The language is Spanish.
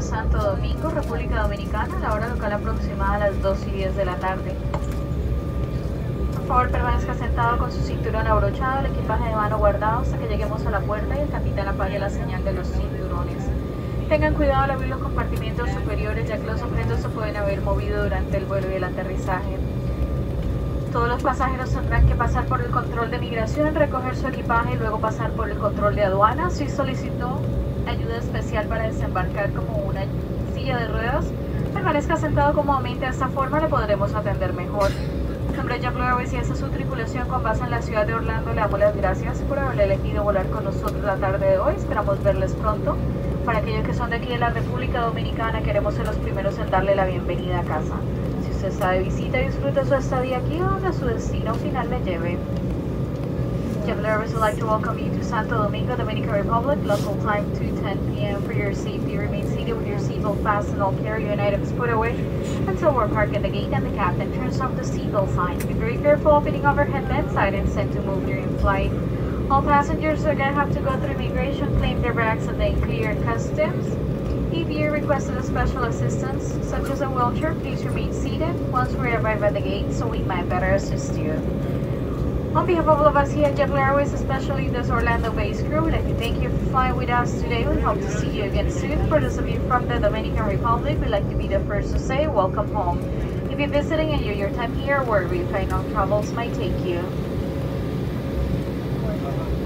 a Santo Domingo, República Dominicana, a la hora local aproximada a las 2:10 de la tarde. Por favor, permanezca sentado con su cinturón abrochado, el equipaje de mano guardado hasta que lleguemos a la puerta y el capitán apague la señal de los cinturones. Tengan cuidado al abrir los compartimientos superiores, ya que los objetos se pueden haber movido durante el vuelo y el aterrizaje. Todos los pasajeros tendrán que pasar por el control de migración, recoger su equipaje y luego pasar por el control de aduanas. Si solicitó ayuda especial para desembarcar como una silla de ruedas, permanezca sentado cómodamente. De esta forma le podremos atender mejor. En nombre de JetBlue Airways y esa su tripulación con base en la ciudad de Orlando, le damos las gracias por haber elegido volar con nosotros la tarde de hoy. Esperamos verles pronto. Para aquellos que son de aquí de la República Dominicana, queremos ser los primeros en darle la bienvenida a casa. Si usted está de visita y disfruta su estadía aquí o donde su destino final le lleve. JetBlue Airways would like to welcome you to Santo Domingo, Dominican Republic, local time 2:10 p.m. For your safety, remain seated with your seatbelt fastened and all carry-on items put away until we're parked at the gate and the captain turns off the seatbelt sign. Be very careful opening overhead vents. Items tend to move during flight. All passengers are going to have to go through immigration, claim their bags, and then clear customs. If you requested a special assistance, such as a wheelchair, please remain seated once we arrive at the gate so we might better assist you. On behalf of all of us here at JetBlue Airways, especially this Orlando-based crew, we'd like to thank you for flying with us today. We hope to see you again soon. For those of you from the Dominican Republic, we'd like to be the first to say welcome home. If you're visiting, enjoy your time here, wherever your final travels might take you.